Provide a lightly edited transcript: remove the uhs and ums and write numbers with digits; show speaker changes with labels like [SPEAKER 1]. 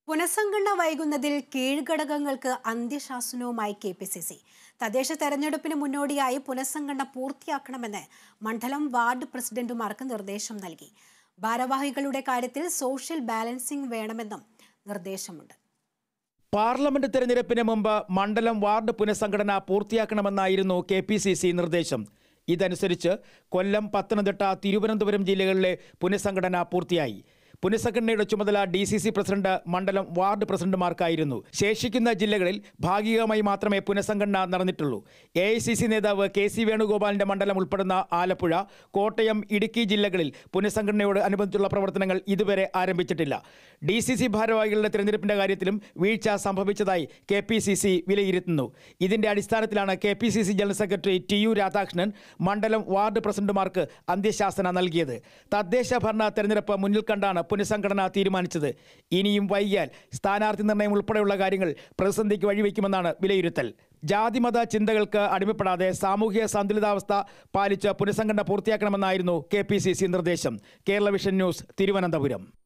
[SPEAKER 1] പുനഃസംഘടന വൈകുന്നതിൽ കീഴ്ഘടകങ്ങൾക്ക് അന്ത്യശാസനവുമായി കെ.പി.സി.സി. തദ്ദേശ തെരഞ്ഞെടുപ്പിന് മുന്നോടിയായി പുനഃസംഘടന പൂർത്തിയാക്കണമെന്ന് മണ്ഡലം വാർഡ് പ്രസിഡന്റുമാർക്ക് നിർദ്ദേശം നൽകി. ഭാരവാഹികളുടെ കാര്യത്തിൽ സോഷ്യൽ ബാലൻസിംഗ് വേണമെന്നും നിർദ്ദേശമുണ്ട്.
[SPEAKER 2] പാർലമെന്റ് തെരഞ്ഞെടുപ്പിന് മുമ്പ് മണ്ഡലം വാർഡ് പുനഃസംഘടന പൂർത്തിയാക്കണമെന്നായിരുന്നു കെ.പി.സി.സി. നിർദ്ദേശം. ഇതനുസരിച്ച് കൊല്ലം, പത്തനംതിട്ട, തിരുവനന്തപുരം ജില്ലകളിലെ പുനഃസംഘടന പൂർത്തിയായി. പുനഃസംഘടനയുടെ ചുമതല DCC പ്രസിഡന്റ്, മണ്ഡലം വാർഡ് പ്രസിഡന്റുമാർക്കായിരുന്നു. ശേഷിക്കുന്ന ജില്ലകളിൽ ഭാഗികമായി മാത്രമേ പുനഃസംഘടന നടന്നിട്ടുള്ളൂ. AICC നേതാവ് KC വേണുഗോപാലിന്റെ മണ്ഡലം ഉൾപ്പെടുന്ന ആലപ്പുഴ, കോട്ടയം, ഇടുക്കി ജില്ലകളിൽ പുനഃസംഘടനയോട് അനുബന്ധിച്ചുള്ള പ്രവർത്തനങ്ങൾ ഇതുവരെ ആരംഭിച്ചിട്ടില്ല. DCC ഭാരവാഹികളുടെ തെരഞ്ഞെടുപ്പിന്റെ കാര്യത്തിലും വീഴ്ച സംഭവിച്ചതായി KPCC വിലയിരുത്തുന്നു. ഇതിന്റെ അടിസ്ഥാനത്തിലാണ് KPCC general secretary TU Radhakrishnan മണ്ഡലം വാർഡ് പ്രസിഡന്റുമാർക്ക് അന്ത്യശാസന നൽകിയത്. തദ്ദേശ ഭരണ തെരഞ്ഞെടുപ്പ് മുന്നിൽ കണ്ടാണ് പുനഃസംഘടന തീരുമാനിച്ചത്. ഇനിയും വൈകിയാൽ സ്ഥാനാർത്ഥി നിർണയം ഉൾപ്പെടെയുള്ള കാര്യങ്ങൾ പ്രതിസന്ധിക്ക് വഴിവെക്കുമെന്നാണ് വിലയിരുത്തൽ. ജാതിമത ചിന്തകൾക്ക് അടിമപ്പെടാതെ സാമൂഹിക സന്തുലിതാവസ്ഥ പാലിച്ച് പുനഃസംഘടന പൂർത്തിയാക്കണമെന്നായിരുന്നു KPCC നിർദ്ദേശം. Kerala vision news, Thiruvananthapuram.